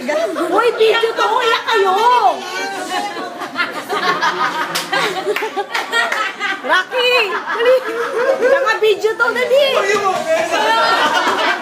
talaga. Uy, video to! Iyak kayo! Rocky! Dali! Tanga video to, dali!